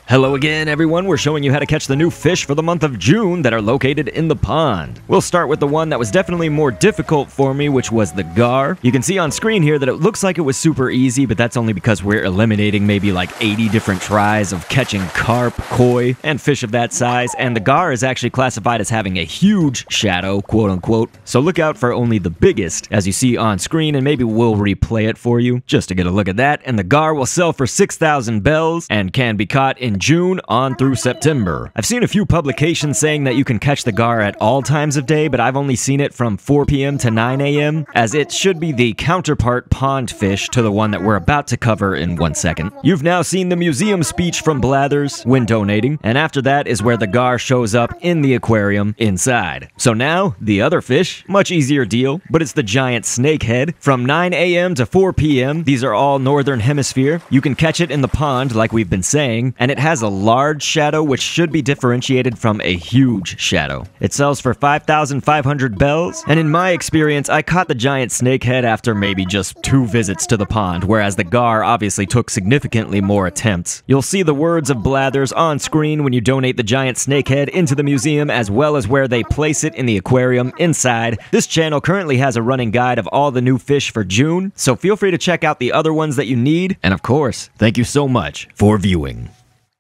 Hello again, everyone. We're showing you how to catch the new fish for the month of June that are located in the pond. We'll start with the one that was definitely more difficult for me, which was the gar. You can see on screen here that it looks like it was super easy, but that's only because we're eliminating maybe like 80 different tries of catching carp, koi, and fish of that size, and the gar is actually classified as having a huge shadow, quote unquote, so look out for only the biggest, as you see on screen, and maybe we'll replay it for you, just to get a look at that. And the gar will sell for 6,000 bells, and can be caught in June on through September. I've seen a few publications saying that you can catch the gar at all times of day, but I've only seen it from 4 p.m. to 9 a.m., as it should be the counterpart pond fish to the one that we're about to cover in 1 second. You've now seen the museum speech from Blathers when donating, and after that is where the gar shows up in the aquarium inside. So now, the other fish, much easier deal, but it's the giant snakehead. From 9 a.m. to 4 p.m., these are all northern hemisphere. You can catch it in the pond like we've been saying, and it has a large shadow which should be differentiated from a huge shadow. It sells for 5,500 bells, and in my experience, I caught the giant snakehead after maybe just 2 visits to the pond, whereas the gar obviously took significantly more attempts. You'll see the words of Blathers on screen when you donate the giant snakehead into the museum, as well as where they place it in the aquarium inside. This channel currently has a running guide of all the new fish for June, so feel free to check out the other ones that you need, and of course, thank you so much for viewing.